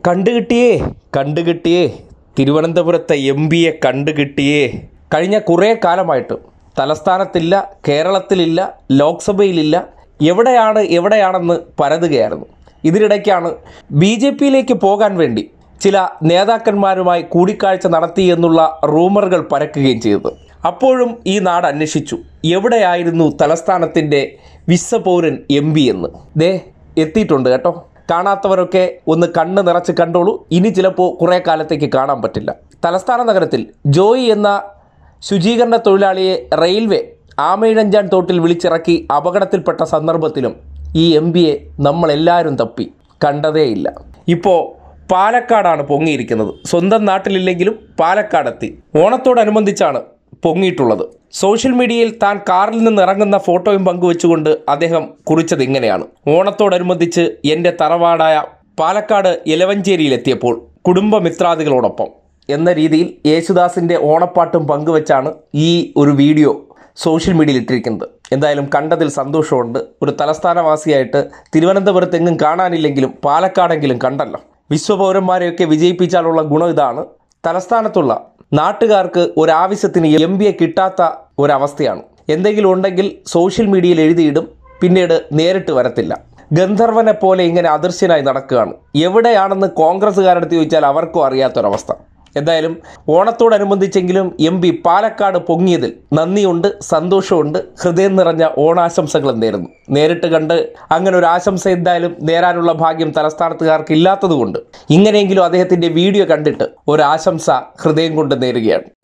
കണ്ടുകിട്ടിയേ കണ്ടുകിട്ടിയേ തിരുവനന്തപുരത്തെ എംപിയെ കണ്ടുകിട്ടിയേ. കഴിഞ്ഞ കുറേ കാലമായിട്ട് തലസ്ഥാനത്തില്ല, കേരളത്തിലില്ല, ലോക്സഭയിലില്ല, എവിടെയാണെന്ന് പരതുകയായിരുന്നു. ഇതിനിടയ്ക്കാണ് BJPയിലേക്ക് പോകാൻ വേണ്ടി ചില നേതാക്കന്മാരുമായി കൂടിക്കാഴ്ച നടത്തി എന്നുള്ള റൂമറുകൾ പരക്കുകയും ചെയ്തത്. അപ്പോഴും ഈ നാട് അന്വേഷിച്ചു, എവിടെയായിരുന്നു തലസ്ഥാനത്തിൻ്റെ വിശ്വപൗരൻ MP എന്ന്. എത്തിയിട്ടുണ്ട് കേട്ടോ. കാണാത്തവരൊക്കെ ഒന്ന് കണ്ണ് നിറച്ച് കണ്ടോളൂ. ഇനി ചിലപ്പോൾ കുറേ കാലത്തേക്ക് കാണാൻ പറ്റില്ല. തലസ്ഥാന നഗരത്തിൽ ജോയി എന്ന ശുചീകരണ തൊഴിലാളിയെ റെയിൽവേ ആമയിഴഞ്ചാൻ തോട്ടിൽ വിളിച്ചിറക്കി അപകടത്തിൽപ്പെട്ട സന്ദർഭത്തിലും ഈ MPയെ നമ്മളെല്ലാവരും തപ്പി കണ്ടതേയില്ല. ഇപ്പോൾ പാലക്കാടാണ് പൊങ്ങിയിരിക്കുന്നത്. സ്വന്തം നാട്ടിലില്ലെങ്കിലും പാലക്കാടെത്തി. ഓണത്തോടനുബന്ധിച്ചാണ് പൊങ്ങിയിട്ടുള്ളത്. സോഷ്യൽ മീഡിയയിൽ താൻ കാറിൽ നിന്ന് ഇറങ്ങുന്ന ഫോട്ടോയും പങ്കുവെച്ചുകൊണ്ട് അദ്ദേഹം കുറിച്ചത് ഇങ്ങനെയാണ്: ഓണത്തോടനുബന്ധിച്ച് എൻ്റെ തറവാടായ പാലക്കാട് എലവഞ്ചേരിയിലെത്തിയപ്പോൾ കുടുംബമിത്രാദികളോടൊപ്പം എന്ന രീതിയിൽ യേശുദാസിൻ്റെ ഓണപ്പാട്ടും പങ്കുവെച്ചാണ് ഈ ഒരു വീഡിയോ സോഷ്യൽ മീഡിയയിൽ ഇട്ടിരിക്കുന്നത്. എന്തായാലും കണ്ടതിൽ സന്തോഷമുണ്ട്. ഒരു തലസ്ഥാനവാസിയായിട്ട് തിരുവനന്തപുരത്തെങ്ങും കാണാനില്ലെങ്കിലും പാലക്കാടെങ്കിലും കണ്ടല്ലോ. വിശ്വപൗരന്മാരെയൊക്കെ വിജയിപ്പിച്ചാലുള്ള ഗുണം ഇതാണ്. തലസ്ഥാനത്തുള്ള നാട്ടുകാർക്ക് ഒരാവശ്യത്തിന് MPയെ കിട്ടാത്ത ഒരവസ്ഥയാണ്. എന്തെങ്കിലും ഉണ്ടെങ്കിൽ സോഷ്യൽ മീഡിയയിൽ എഴുതിയിടും, പിന്നീട് നേരിട്ട് വരത്തില്ല. ഗന്ധർവനെ പോലെ ഇങ്ങനെ അദൃശ്യനായി നടക്കുകയാണ്. എവിടെയാണെന്ന് കോൺഗ്രസ്സുകാരെടുത്ത് ചോദിച്ചാൽ അവർക്കും അറിയാത്തൊരവസ്ഥ. എന്തായാലും ഓണത്തോടനുബന്ധിച്ചെങ്കിലും MP പാലക്കാട് പൊങ്ങിയതിൽ നന്ദിയുണ്ട്, സന്തോഷമുണ്ട്. ഹൃദയം നിറഞ്ഞ ഓണാശംസകളും നേരുന്നു. നേരിട്ട് കണ്ട് അങ്ങനെ ഒരു ആശംസ എന്തായാലും നേരാനുള്ള ഭാഗ്യം തലസ്ഥാനത്തുകാർക്ക് ഇല്ലാത്തതുകൊണ്ട് ഇങ്ങനെയെങ്കിലും അദ്ദേഹത്തിൻ്റെ വീഡിയോ കണ്ടിട്ട് ഒരാശംസ ഹൃദയം കൊണ്ട് നേരുകയാണ്.